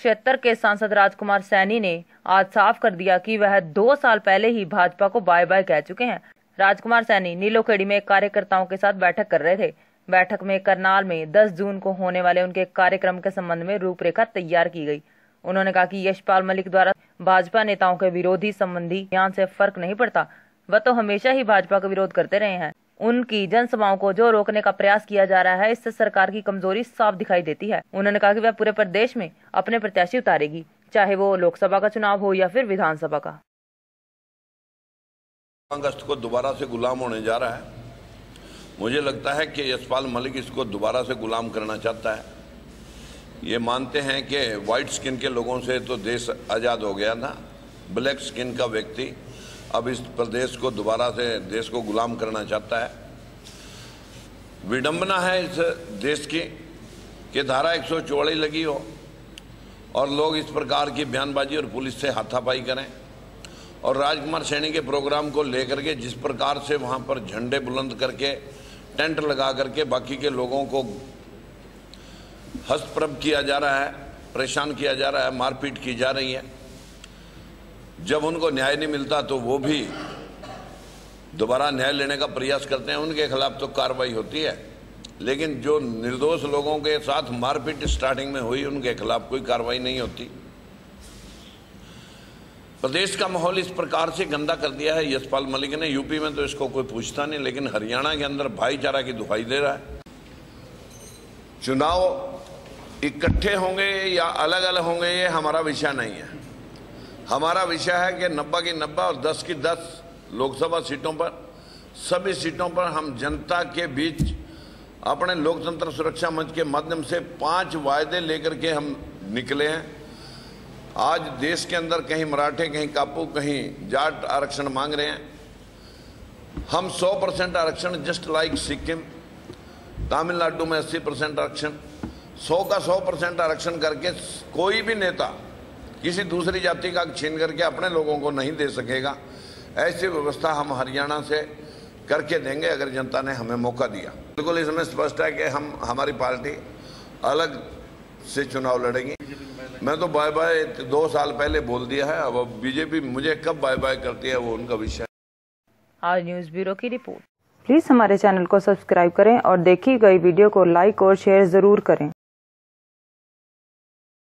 कुरुक्षेत्र के सांसद राजकुमार सैनी ने आज साफ कर दिया कि वह 2 साल पहले ही भाजपा को बाय बाय कह चुके हैं। राजकुमार सैनी नीलोखेड़ी में कार्यकर्ताओं के साथ बैठक कर रहे थे। बैठक में करनाल में 10 जून को होने वाले उनके कार्यक्रम के संबंध में रूपरेखा तैयार की गई। उन्होंने कहा कि यशपाल मलिक द्वारा भाजपा नेताओं के विरोधी संबंधी बयान से फर्क नहीं पड़ता। वह तो हमेशा ही भाजपा का विरोध करते रहे हैं। उनकी जनसभाओं को जो रोकने का प्रयास किया जा रहा है, इससे सरकार की कमजोरी साफ दिखाई देती है। उन्होंने कहा कि वह पूरे प्रदेश में अपने प्रत्याशी उतारेगी, चाहे वो लोकसभा का चुनाव हो या फिर विधानसभा का। अगस्त को दोबारा से गुलाम होने जा रहा है। मुझे लगता है कि यशपाल मलिक इसको दोबारा से गुलाम करना चाहता है। ये मानते हैं कि वाइट स्किन के लोगों से तो देश आज़ाद हो गया ना, ब्लैक स्किन का व्यक्ति अब इस प्रदेश को दोबारा से देश को गुलाम करना चाहता है। विडंबना है इस देश की कि धारा 144 लगी हो और लोग इस प्रकार की बयानबाजी और पुलिस से हाथापाई करें। और राजकुमार सैनी के प्रोग्राम को लेकर के जिस प्रकार से वहाँ पर झंडे बुलंद करके टेंट लगा करके बाकी के लोगों को हस्तप्रभ किया जा रहा है, परेशान किया जा रहा है, मारपीट की जा रही है। जब उनको न्याय नहीं मिलता तो वो भी दोबारा न्याय लेने का प्रयास करते हैं। उनके खिलाफ तो कार्रवाई होती है, लेकिन जो निर्दोष लोगों के साथ मारपीट स्टार्टिंग में हुई उनके खिलाफ कोई कार्रवाई नहीं होती। प्रदेश का माहौल इस प्रकार से गंदा कर दिया है यशपाल मलिक ने। यूपी में तो इसको कोई पूछता नहीं, लेकिन हरियाणा के अंदर भाईचारा की दुहाई दे रहा है। चुनाव इकट्ठे होंगे या अलग अलग होंगे ये हमारा विषय नहीं है। हमारा विषय है कि 90 की 90 और 10 की 10 लोकसभा सीटों पर, सभी सीटों पर हम जनता के बीच अपने लोकतंत्र सुरक्षा मंच के माध्यम से 5 वायदे लेकर के हम निकले हैं। आज देश के अंदर कहीं मराठे, कहीं कापू, कहीं जाट आरक्षण मांग रहे हैं। हम 100% आरक्षण, जस्ट लाइक सिक्किम, तमिलनाडु में 80% आरक्षण, 100 का 100% आरक्षण करके कोई भी नेता किसी दूसरी जाति का छीन करके अपने लोगों को नहीं दे सकेगा। ऐसी व्यवस्था हम हरियाणा से करके देंगे अगर जनता ने हमें मौका दिया। बिल्कुल इसमें स्पष्ट है कि हमारी पार्टी अलग से चुनाव लड़ेगी। मैं तो बाय बाय 2 साल पहले बोल दिया है। अब बीजेपी मुझे कब बाय बाय करती है वो उनका विषय। आज न्यूज़ ब्यूरो की रिपोर्ट। प्लीज हमारे चैनल को सब्सक्राइब करें और देखी गई वीडियो को लाइक और शेयर जरूर करें।